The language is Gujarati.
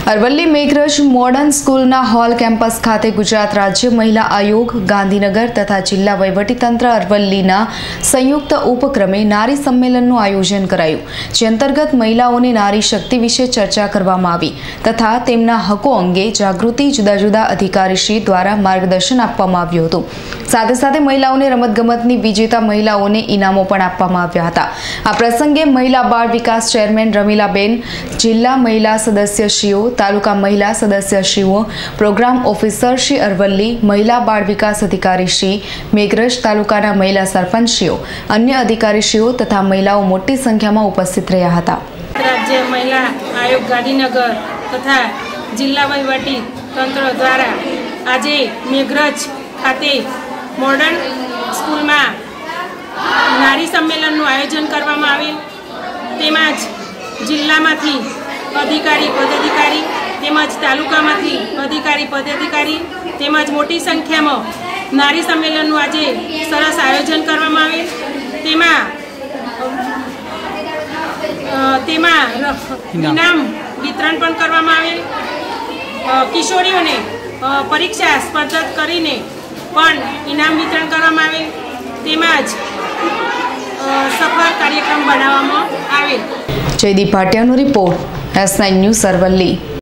અરવલ્લી મેઘરજ મોડર્ન સ્કૂલના હોલ કેમ્પસ ખાતે ગુજરાત રાજ્ય મહિલા આયોગ ગાંધીનગર તથા જિલ્લા વહીવટીતંત્ર અરવલ્લીના સંયુક્ત ઉપક્રમે નારી સંમેલનનું આયોજન કરાયું, જે અંતર્ગત મહિલાઓને નારી શક્તિ વિશે ચર્ચા કરવામાં આવી તથા તેમના હકો અંગે જાગૃતિ જુદા જુદા અધિકારીશ્રી દ્વારા માર્ગદર્શન આપવામાં આવ્યું હતું। સાથે સાથે મહિલાઓને રમતગમતની વિજેતા મહિલાઓને ઇનામો પણ આપવામાં આવ્યા હતા। આ પ્રસંગે મહિલા બાળ વિકાસ ચેરમેન રમીલાબેન, જિલ્લા મહિલા સદસ્યશ્રીઓ, તાલુકા મહિલા સદસ્યશ્રીઓ, પ્રોગ્રામ ઓફિસર શ્રી અરવલ્લી, મહિલા બાળ વિકાસ અધિકારી શ્રી મેઘરજ તાલુકાના મહિલા સરપંચશ્રીઓ, અન્ય અધિકારીશ્રીઓ તથા મહિલાઓ મોટી સંખ્યામાં ઉપસ્થિત રહ્યા હતા। રાજ્ય મહિલા આયોગ ગાંધીનગર તથા જિલ્લા વહીવટી તંત્ર દ્વારા આજે મેઘરજ ખાતે મોડર્ન સ્કૂલમાં નારી સંમેલનનું આયોજન કરવામાં આવેલ। તેમજ જિલ્લામાંથી અધિકારી પદાધિકારી તેમજ તાલુકામાંથી અધિકારી પદાધિકારી તેમજ મોટી સંખ્યામાં નારી સંમેલનનું આજે સરસ આયોજન કરવામાં આવેલ। તેમાં ઇનામ વિતરણ પણ કરવામાં આવેલ। કિશોરીઓને પરીક્ષા સ્પર્ધા કરીને પણ ઇનામ વિતરણ કરવામાં આવેલ। તેમજ સફળ કાર્યક્રમ બનાવવામાં આવેલ। જયદીપ ભાટિયાનો રિપોર્ટ, S9 ન્યૂઝ અરવલ્લી।